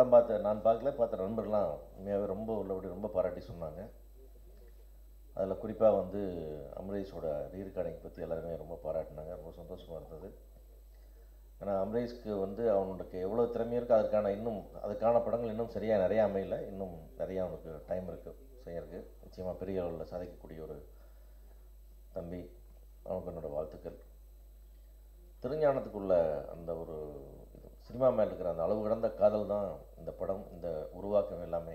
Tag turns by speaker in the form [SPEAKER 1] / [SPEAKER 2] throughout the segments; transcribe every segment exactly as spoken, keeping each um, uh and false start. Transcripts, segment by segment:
[SPEAKER 1] படம் பார்த்த நான் பார்க்கல பார்த்த நண்பர்கள்லாம் உண்மையாகவே ரொம்ப உள்ளபடி ரொம்ப பாராட்டி சொன்னாங்க. அதில் குறிப்பாக வந்து அமரேஷோட ரீரெக்கார்டிங் பற்றி எல்லாருமே ரொம்ப பாராட்டினாங்க. ரொம்ப சந்தோஷமாக இருந்தது. ஏன்னா அமரேஷ்க்கு வந்து அவனுக்கு எவ்வளோ திறமை இருக்குது, அதற்கான இன்னும் அதுக்கான படங்கள் இன்னும் சரியாக நிறையா அமையல. இன்னும் நிறையா அவனுக்கு டைம் இருக்குது செய்யறதுக்கு. நிச்சயமாக பெரிய அளவில் சாதிக்கக்கூடிய ஒரு தம்பி. அவனுக்கு என்னோடய வாழ்த்துக்கள். திருஞானத்துக்குள்ள அந்த ஒரு சினிமா மேலே இருக்கிற அந்த அளவு கடந்த காதல் தான் இந்த படம், இந்த உருவாக்கம் எல்லாமே.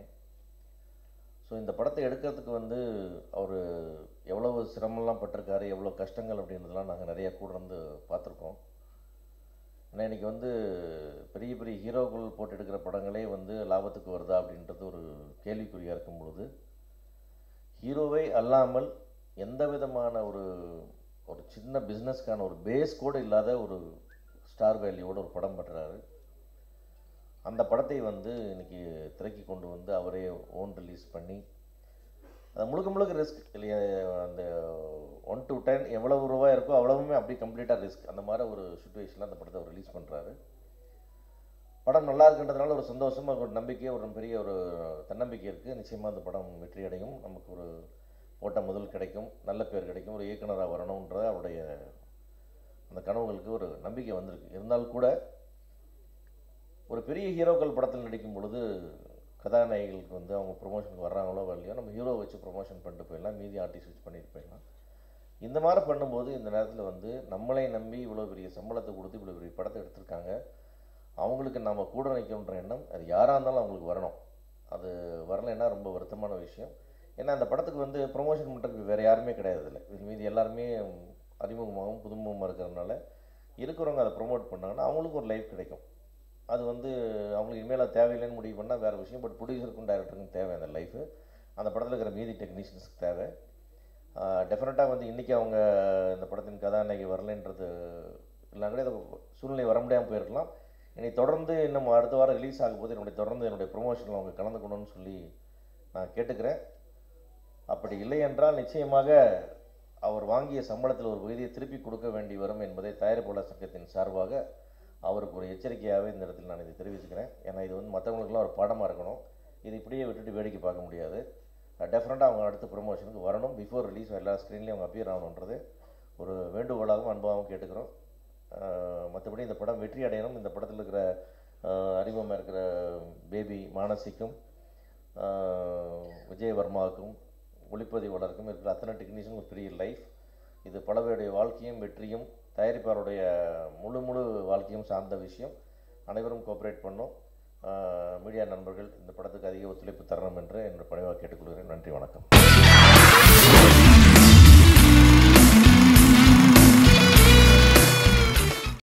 [SPEAKER 1] ஸோ இந்த படத்தை எடுக்கிறதுக்கு வந்து அவர் எவ்வளவு சிரமம்லாம் பட்டிருக்காரு, எவ்வளோ கஷ்டங்கள் அப்படின்றதெல்லாம் நாங்கள் நிறையா கூட இருந்து பார்த்துருக்கோம். ஏன்னா இன்றைக்கி வந்து பெரிய பெரிய ஹீரோக்கள் போட்டு எடுக்கிற படங்களே வந்து லாபத்துக்கு வருதா அப்படின்றது ஒரு கேள்விக்குறியாக இருக்கும் பொழுது, ஹீரோவை அல்லாமல் எந்த விதமான ஒரு ஒரு சின்ன பிஸ்னஸ்க்கான ஒரு பேஸ் கூட இல்லாத ஒரு ஸ்டார் வேல்யூவோட ஒரு படம் பண்ணுறாரு. அந்த படத்தை வந்து இன்றைக்கி திரைக்கு கொண்டு வந்து அவரே ஓன் ரிலீஸ் பண்ணி அது முழுக்க முழுக்க ரிஸ்க் இல்லையா. அந்த ஒன் டு டென் எவ்வளவு ரூபாய் இருக்கோ அவ்வளவுமே அப்படி கம்ப்ளீட்டாக ரிஸ்க். அந்த மாதிரி ஒரு சுச்சுவேஷனில் அந்த படத்தை அவர் ரிலீஸ் பண்ணுறாரு. படம் நல்லா இருக்குன்றதுனால ஒரு சந்தோஷமாக ஒரு நம்பிக்கை, ஒரு பெரிய ஒரு தன்னம்பிக்கை இருக்குது. நிச்சயமாக அந்த படம் வெற்றி அடையும், நமக்கு ஒரு போட்ட முதல் கிடைக்கும், நல்ல பேர் கிடைக்கும், ஒரு இயக்குனராக வரணுன்ற அவருடைய அந்த கனவுகளுக்கு ஒரு நம்பிக்கை வந்திருக்கு. இருந்தாலும் கூட ஒரு பெரிய ஹீரோக்கள் படத்தில் நடிக்கும் பொழுது கதாநாயகிகளுக்கு வந்து அவங்க ப்ரொமோஷனுக்கு வர்றாங்களோ வரலையோ நம்ம ஹீரோ வச்சு ப்ரொமோஷன் பண்ணிட்டு போயிடலாம், மீதி ஆர்டிஸ்ட் வச்சு பண்ணிட்டு போயிடலாம். இந்த மாதிரி பண்ணும்போது இந்த நேரத்தில் வந்து நம்மளை நம்பி இவ்வளோ பெரிய சம்பளத்தை கொடுத்து இவ்வளோ பெரிய படத்தை எடுத்திருக்காங்க, அவங்களுக்கு நம்ம கூட நிற்கணுன்ற எண்ணம் அது யாராக இருந்தாலும் அவங்களுக்கு வரணும். அது வரலைன்னா ரொம்ப வருத்தமான விஷயம். ஏன்னா அந்த படத்துக்கு வந்து ப்ரொமோஷன் பண்ணுறதுக்கு வேறு யாருமே கிடையாது. இல்லை, இது மீதி எல்லாருமே அறிமுகமாகவும் புதுமுகமாக இருக்கிறதுனால இருக்கிறவங்க அதை ப்ரொமோட் பண்ணாங்கன்னா அவங்களுக்கு ஒரு லைஃப் கிடைக்கும். அது வந்து அவங்களுக்கு இனிமேல் அது தேவையில்லைன்னு முடிவு பண்ணால் வேறு விஷயம். பட் ப்ரொடியூசருக்கும் டைரக்டருக்கும் தேவை அந்த லைஃபு, அந்த படத்தில் இருக்கிற மீதி டெக்னீஷியன்ஸுக்கு தேவை. டெஃபினட்டாக வந்து இன்றைக்கி அவங்க இந்த படத்தின் கதாநாயகி வரலைன்றது எல்லாம் கூட சூழ்நிலை வர முடியாமல் போயிருக்கலாம். இனி தொடர்ந்து இன்னும் அடுத்த வாரம் ரிலீஸ் ஆகும்போது என்னுடைய தொடர்ந்து என்னுடைய ப்ரொமோஷனில் அவங்க கலந்துக்கணும்னு சொல்லி நான் கேட்டுக்கிறேன். அப்படி இல்லை என்றால் நிச்சயமாக அவர் வாங்கிய சம்பளத்தில் ஒரு பகுதியை திருப்பி கொடுக்க வேண்டி வரும் என்பதை தயாரிப்பாளர் சங்கத்தின் சார்பாக அவருக்கு ஒரு எச்சரிக்கையாகவே இந்த இடத்தில் நான் இதை தெரிவிச்சுக்கிறேன். ஏன்னா இது வந்து மற்றவங்களுக்குலாம் ஒரு பாடமாக இருக்கணும். இது இப்படியே விட்டுட்டு வேடிக்கை பார்க்க முடியாது. டெஃபினட்டாக அவங்க அடுத்த ப்ரொமோஷனுக்கு வரணும். பிஃபோர் ரிலீஸ் எல்லா ஸ்க்ரீன்லேயும் அவங்க அப்பியர் ஆகணுன்றது ஒரு வேண்டுகோளாகவும் அன்பாகவும் கேட்டுக்கிறோம். மற்றபடி இந்த படம் வெற்றி அடையணும். இந்த படத்தில் இருக்கிற அறிமுகமாக இருக்கிற பேபி மானசிக்கும் விஜயவர்மாவுக்கும் ஒளிப்பதிவாளருக்கும் இருக்கிற அத்தனை டெக்னீஷியனும் ஒரு பெரிய லைஃப். இது பல பேருடைய வாழ்க்கையும் வெற்றியும் தயாரிப்பாளருடைய முழு முழு வாழ்க்கையும் சார்ந்த விஷயம். அனைவரும் கோஆப்ரேட் பண்ணோம். மீடியா நண்பர்கள் இந்த படத்துக்கு அதிக ஒத்துழைப்பு தரணும் என்று என்னோட பணிவாக கேட்டுக்கொள்கிறேன். நன்றி, வணக்கம்.